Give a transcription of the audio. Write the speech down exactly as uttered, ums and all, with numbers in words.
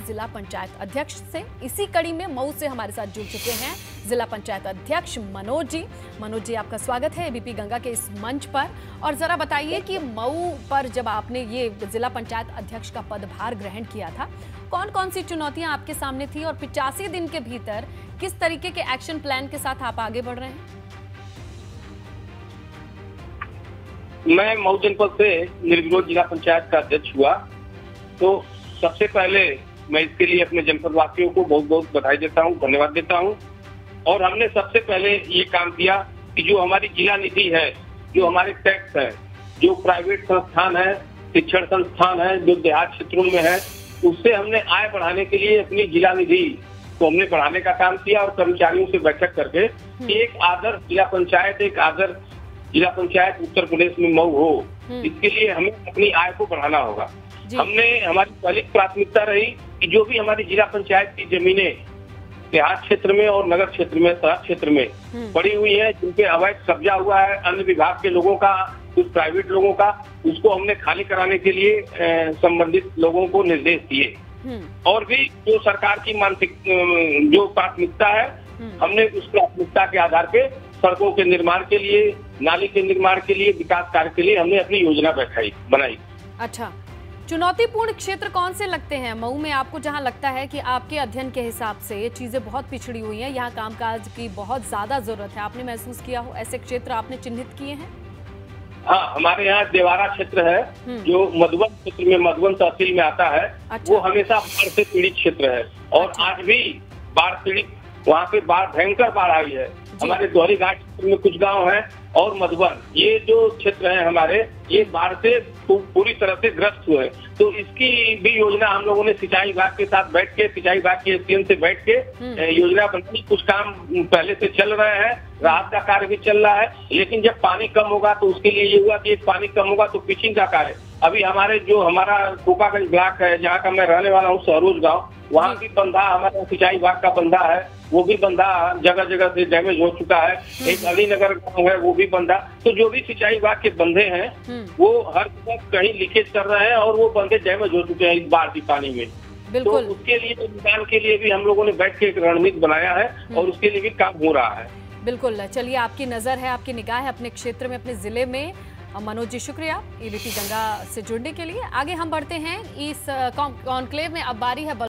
जिला पंचायत अध्यक्ष से। इसी कड़ी में मऊ से हमारे साथ जुड़ चुके हैं जिला पंचायत अध्यक्ष मनोज जी। मनोज जी, आपका स्वागत है एबीपी गंगा के इस मंच पर। और जरा बताइए कि मऊ पर जब आपने ये जिला पंचायत अध्यक्ष का पदभार ग्रहण किया था, कौन कौन सी चुनौतियां आपके सामने थी और पिचासी दिन के भीतर किस तरीके के एक्शन प्लान के साथ आप आगे बढ़ रहे हैं? मैं मऊ जनपद से निर्विरोध जिला पंचायत का अध्यक्ष हुआ, तो सबसे पहले मैं इसके लिए अपने जनपद वासियों को बहुत बहुत बधाई देता हूं, धन्यवाद देता हूं। और हमने सबसे पहले ये काम किया कि जो हमारी जिला निधि है, जो हमारे टैक्स है, जो प्राइवेट संस्थान है, शिक्षण संस्थान है, जो देहात क्षेत्रों में है, उससे हमने आय बढ़ाने के लिए अपनी जिला निधि को हमने बढ़ाने का काम किया। और कर्मचारियों से बैठक करके एक आदर्श जिला पंचायत, एक आदर्श जिला पंचायत उत्तर प्रदेश में मऊ हो, इसके लिए हमें अपनी आय को बढ़ाना होगा। हमने हमारी पहली प्राथमिकता रही कि जो भी हमारी जिला पंचायत की जमीनें देहात क्षेत्र में और नगर क्षेत्र में, शहर क्षेत्र में पड़ी हुई है, जिनके अवैध कब्जा हुआ है अन्य विभाग के लोगों का, कुछ प्राइवेट लोगों का, उसको हमने खाली कराने के लिए संबंधित लोगों को निर्देश दिए। और भी जो सरकार की मानसिक जो प्राथमिकता है, हमने उस प्राथमिकता के आधार पे सड़कों के निर्माण के लिए, नाली के निर्माण के लिए, विकास कार्य के लिए हमने अपनी योजना बैठाई बनाई। अच्छा, चुनौतीपूर्ण क्षेत्र कौन से लगते हैं मऊ में आपको, जहां लगता है कि आपके अध्ययन के हिसाब से ये चीजें बहुत पिछड़ी हुई हैं, यहाँ कामकाज की बहुत ज्यादा जरूरत है, आपने महसूस किया हो, ऐसे क्षेत्र आपने चिन्हित किए हैं? हाँ, हमारे यहाँ देवारा क्षेत्र है जो मधुबन क्षेत्र में, मधुबन तहसील में आता है। अच्छा। वो हमेशा बाढ़ से पीड़ित क्षेत्र है और अच्छा। आज भी बाढ़ पीड़ित, वहाँ पे बाढ़, भयंकर बाढ़ आई है। हमारे दोहरी घाट क्षेत्र में कुछ गांव हैं और मधुबन, ये जो क्षेत्र है हमारे, ये बाढ़ से पूरी तरह से ग्रस्त हुए। तो इसकी भी योजना हम लोगों ने सिंचाई विभाग के साथ बैठ के, सिंचाई विभाग के एसडीएम से बैठ के योजना बनाई। कुछ काम पहले से चल रहे हैं, राहत का कार्य भी चल रहा है, लेकिन जब पानी कम होगा तो उसके लिए ये हुआ कि पानी कम होगा तो पिचिंग का कार्य। अभी हमारे जो हमारा कोकागंज ब्लॉक है, जहाँ का मैं रहने वाला हूँ, सरोज गाँव, वहाँ की बंधा, हमारा सिंचाई विभाग का बंधा है, वो भी बंधा जगह जगह से डैमेज हो चुका है। एक अलीनगर गाँव है, वो भी बंधा। तो जो भी सिंचाई विभाग के बंधे हैं वो हर जगह कहीं लीकेज कर रहे हैं और वो बंधे डैमेज हो चुके हैं इस बाढ़ की पानी में। तो उसके लिए, निदान के लिए भी हम लोगों ने बैठ के एक रणनीति बनाया है और उसके लिए भी काम हो रहा है। बिल्कुल, चलिए, आपकी नजर है, आपकी निगाह है अपने क्षेत्र में, अपने जिले में। मनोज जी, शुक्रिया एबीपी गंगा से जुड़ने के लिए। आगे हम बढ़ते हैं इस कॉन्क्लेव में। अब बारी है